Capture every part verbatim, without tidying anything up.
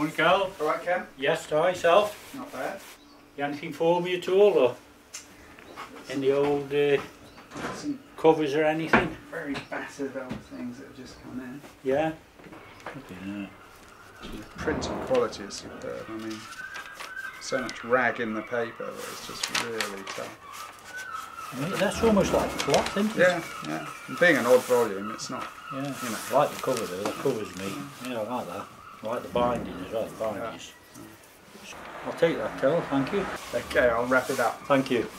Morning, Cal. All right, Ken? Yes, to myself. Not bad. You anything for me at all, or any old uh, Some covers or anything? very battered old things that have just come in. Yeah. Yeah. The printing quality is superb. I mean, so much rag in the paper that it's just really tough. I mean, that's almost like cloth, isn't it? Yeah, yeah. And being an odd volume, it's not. Yeah. You know. I like the cover though. That covers me. Yeah, I like that. I like the binding as well. The bindings. Yeah. I'll take that, Cal. Thank you. Okay, I'll wrap it up. Thank you.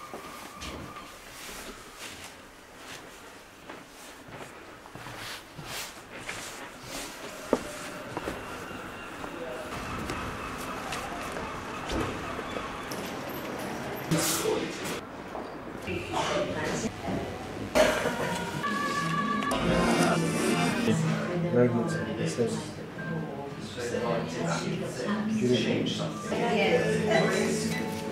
Change something. Yes.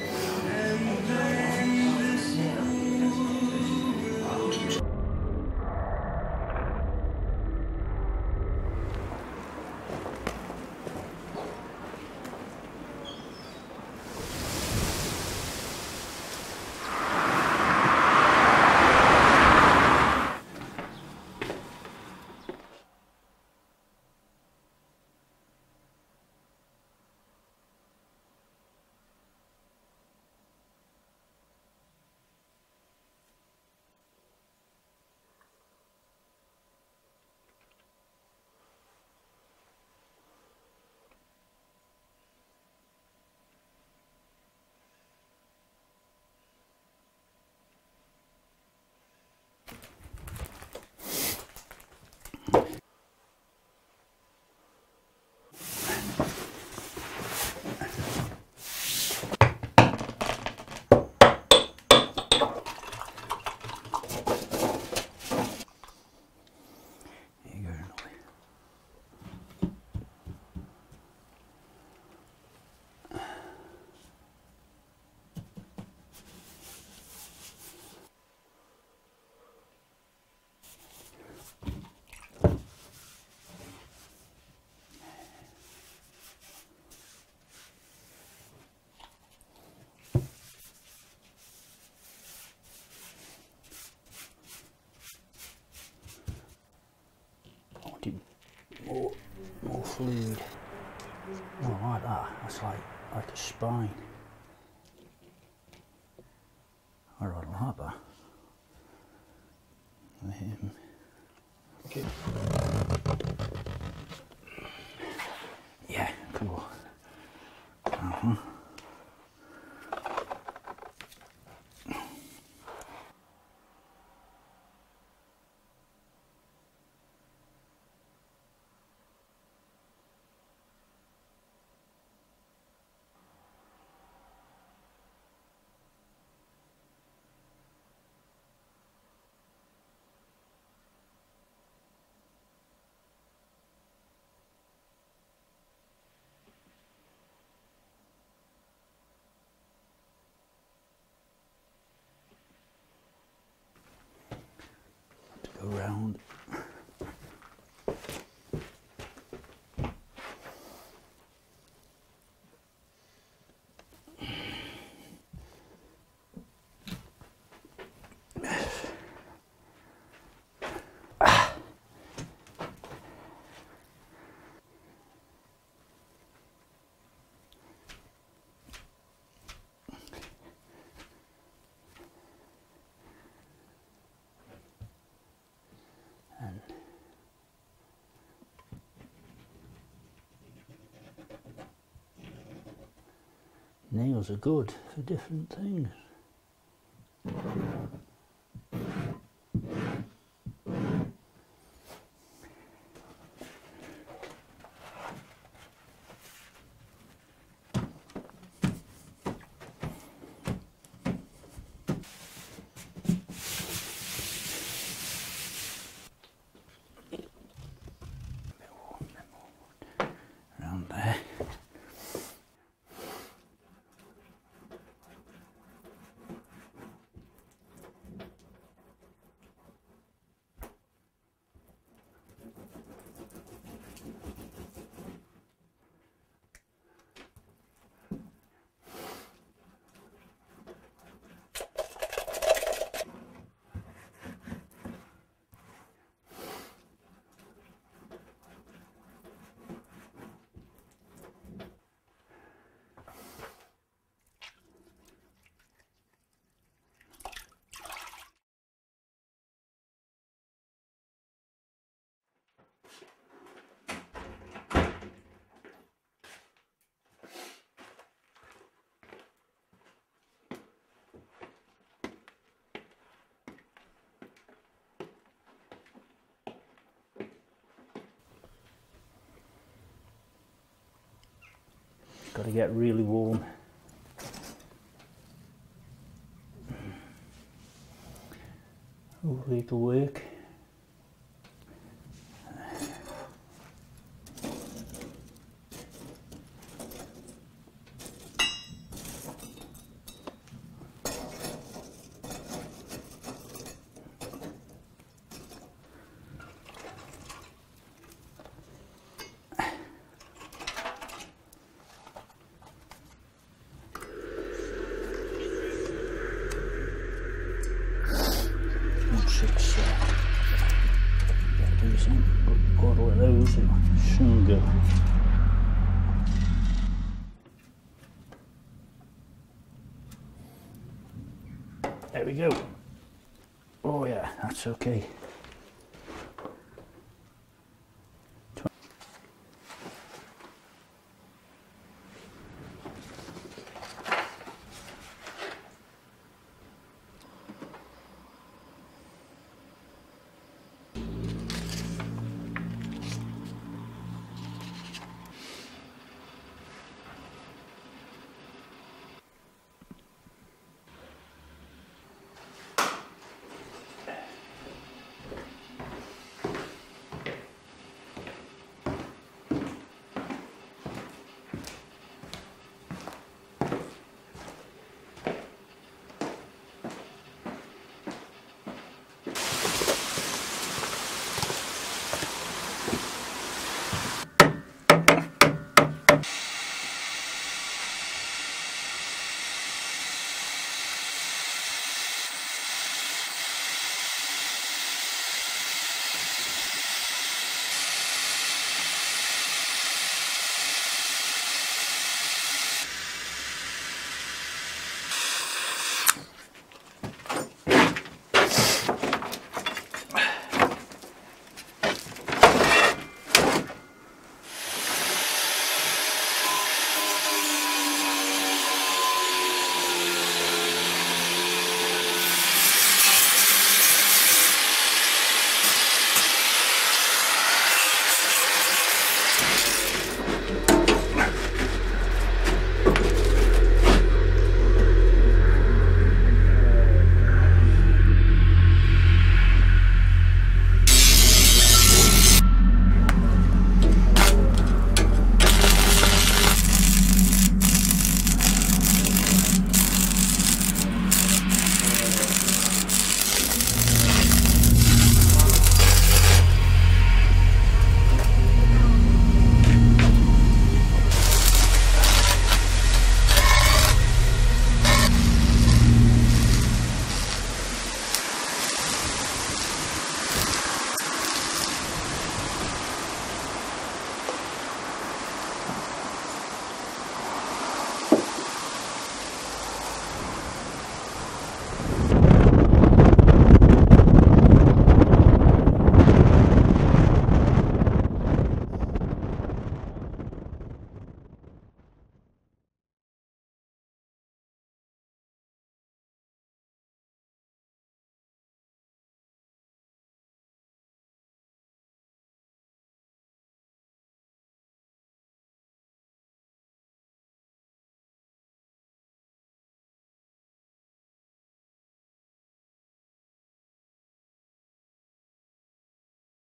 More, more fluid. Oh, I like that. That's like like a spine. I rather like that. Um, okay. Yeah, cool. Uh-huh. Go round. Nails are good for different things. Around there. got to get really warm. Hopefully it'll work. Six, uh, yeah, do some good bottle of those and soon go. There we go. Oh yeah, that's okay.